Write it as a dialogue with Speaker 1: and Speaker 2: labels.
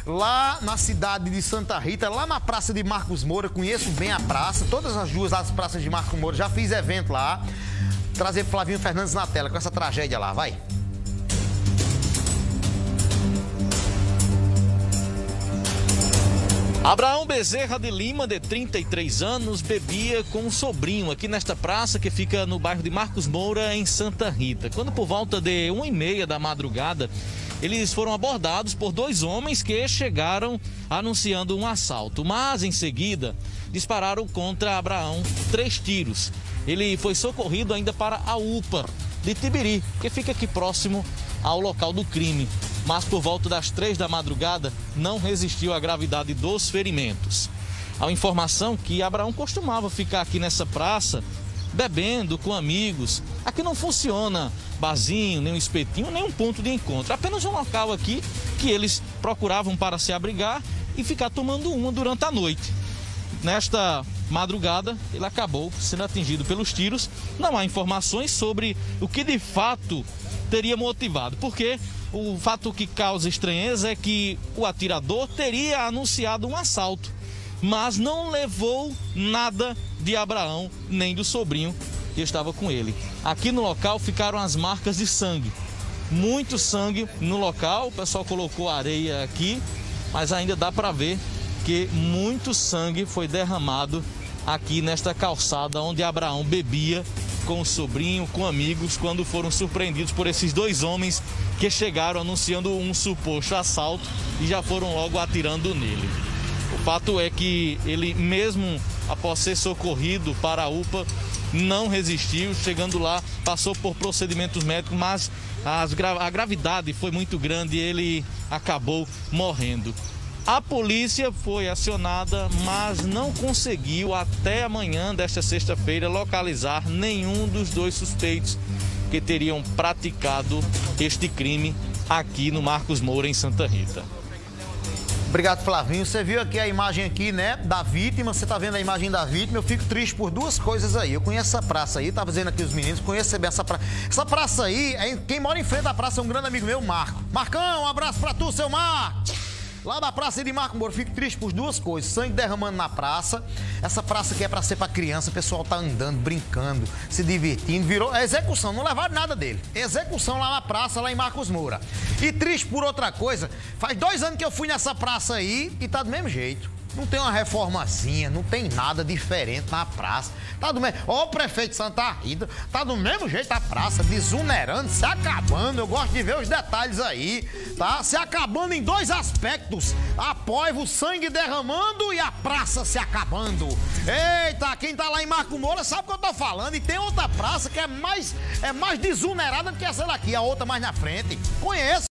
Speaker 1: lá na cidade de Santa Rita, lá na Praça de Marcos Moura. Conheço bem a praça, todas as duas as praças de Marcos Moura, já fiz evento lá. Trazer Flavinho Fernandes na tela com essa tragédia lá, vai.
Speaker 2: Abraão Bezerra de Lima, de 33 anos, bebia com um sobrinho aqui nesta praça que fica no bairro de Marcos Moura, em Santa Rita. Quando por volta de 1h30 da madrugada, eles foram abordados por dois homens que chegaram anunciando um assalto. Mas em seguida, dispararam contra Abraão 3 tiros. Ele foi socorrido ainda para a UPA de Tibiri, que fica aqui próximo ao local do crime. Mas por volta das 3 da madrugada não resistiu à gravidade dos ferimentos. A informação que Abraão costumava ficar aqui nessa praça bebendo com amigos. Aqui não funciona barzinho, nem um espetinho, nem um ponto de encontro. Apenas um local aqui que eles procuravam para se abrigar e ficar tomando uma durante a noite. Nesta madrugada, ele acabou sendo atingido pelos tiros. Não há informações sobre o que de fato teria motivado, porque o fato que causa estranheza é que o atirador teria anunciado um assalto, mas não levou nada de Abraão nem do sobrinho que estava com ele. Aqui no local ficaram as marcas de sangue, muito sangue no local. O pessoal colocou areia aqui, mas ainda dá para ver que muito sangue foi derramado aqui nesta calçada onde Abraão bebia com o sobrinho, com amigos, quando foram surpreendidos por esses dois homens que chegaram anunciando um suposto assalto e já foram logo atirando nele. O fato é que ele, mesmo após ser socorrido para a UPA, não resistiu. Chegando lá, passou por procedimentos médicos, mas a gravidade foi muito grande e ele acabou morrendo. A polícia foi acionada, mas não conseguiu até amanhã desta sexta-feira localizar nenhum dos dois suspeitos que teriam praticado este crime aqui no Marcos Moura, em Santa Rita.
Speaker 1: Obrigado, Flavinho. Você viu aqui a imagem aqui, né, da vítima. Você tá vendo a imagem da vítima. Eu fico triste por duas coisas aí. Eu conheço essa praça aí, tava dizendo aqui os meninos, conheço bem essa praça. Essa praça aí, quem mora em frente da praça é um grande amigo meu, Marco. Marcão, um abraço pra tu, seu Marco. Lá da praça de Marcos Moura, fico triste por duas coisas. Sangue derramando na praça. Essa praça que é pra ser pra criança, o pessoal tá andando, brincando, se divertindo. Virou execução, não levaram nada dele. Execução lá na praça, lá em Marcos Moura. E triste por outra coisa, faz 2 anos que eu fui nessa praça aí e tá do mesmo jeito. Não tem uma reformazinha, não tem nada diferente na praça. Tá do mesmo. Ó, o prefeito de Santa Rita, tá do mesmo jeito a praça, desunerando, se acabando. Eu gosto de ver os detalhes aí, tá? Se acabando em 2 aspectos: a paiva, o sangue derramando e a praça se acabando. Eita, quem tá lá em Marcos Moura sabe o que eu tô falando. E tem outra praça que é mais desunerada do que essa daqui, a outra mais na frente. Conheço.